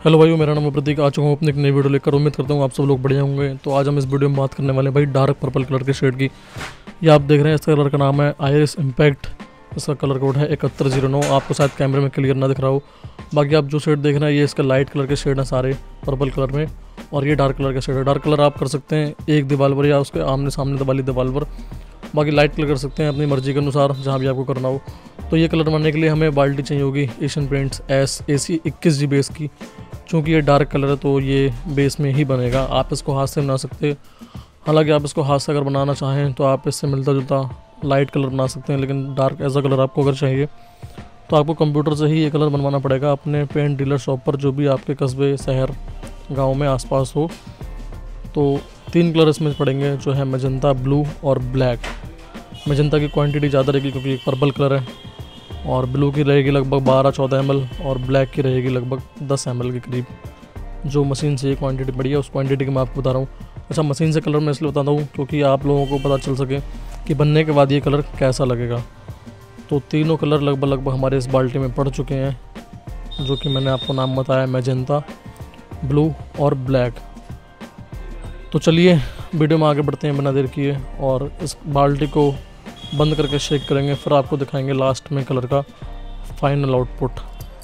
Hello भाइयों, मेरा नाम है प्रतीक। आ चुका हूँ अपनी एक नई वीडियो लेकर। उम्मीद करता हूँ आप सब लोग बढ़िया होंगे। तो आज हम इस वीडियो में बात करने वाले हैं भाई डार्क पर्पल कलर के शेड की। ये आप देख रहे हैं, इसका कलर का नाम है आयरिस इम्पैक्ट। इसका कलर कोड है 7109। आपको शायद कैमरे में क्लियर ना दिख रहा हो। बाकी आप जो शेड देख रहे हैं ये इसका लाइट कलर के शेड हैं सारे पर्पल कलर में, और ये डार्क कलर का शेड है। डार्क कलर आप कर सकते हैं एक दीवार पर या उसके आमने सामने वाली दीवार पर। बाकी लाइट कलर कर सकते हैं अपनी मर्जी के अनुसार जहाँ भी आपको करना हो। तो ये कलर बनाने के लिए हमें बाल्टी चाहिए होगी Asian paints AC 21G base की। चूँकि ये डार्क कलर है तो ये बेस में ही बनेगा। आप इसको हाथ से बना सकते हैं। हालांकि आप इसको हाथ से अगर बनाना चाहें तो आप इससे मिलता जुलता लाइट कलर बना सकते हैं, लेकिन डार्क ऐसा कलर आपको अगर चाहिए तो आपको कंप्यूटर से ही ये कलर बनवाना पड़ेगा अपने पेंट डीलर शॉप पर, जो भी आपके कस्बे, शहर, गाँव में आसपास हो। तो 3 कलर इसमें पड़ेंगे, जो है मैजेंटा, ब्लू और ब्लैक। मैजेंटा की क्वांटिटी ज़्यादा रहेगी क्योंकि एक पर्पल कलर है, और ब्लू की रहेगी लगभग 12-14 ml और ब्लैक की रहेगी लगभग 10 ml के करीब। जो मशीन से ये क्वांटिटी पड़ी है उस क्वांटिटी की मैं आपको बता रहा हूँ। अच्छा, मशीन से कलर मैं इसलिए बताता हूँ क्योंकि आप लोगों को पता चल सके कि बनने के बाद ये कलर कैसा लगेगा। तो तीनों कलर लगभग हमारे इस बाल्टी में पड़ चुके हैं, जो कि मैंने आपको नाम बताया, मैजेंटा, ब्लू और ब्लैक। तो चलिए वीडियो में आगे बढ़ते हैं बिना देर किए, और इस बाल्टी को बंद करके शेक करेंगे, फिर आपको दिखाएंगे लास्ट में कलर का फाइनल आउटपुट।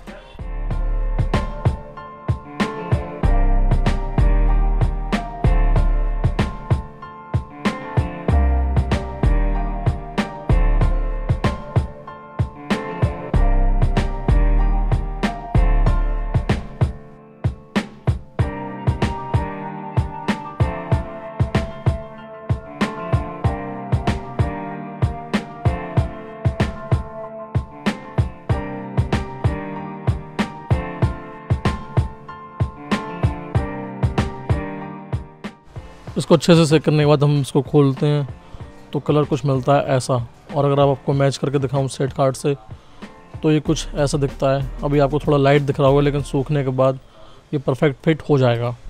इसको अच्छे से सेक करने के बाद हम इसको खोलते हैं तो कलर कुछ मिलता है ऐसा। और अगर आप आपको मैच करके दिखाऊं सेट कार्ड से तो ये कुछ ऐसा दिखता है। अभी आपको थोड़ा लाइट दिख रहा होगा, लेकिन सूखने के बाद ये परफेक्ट फिट हो जाएगा।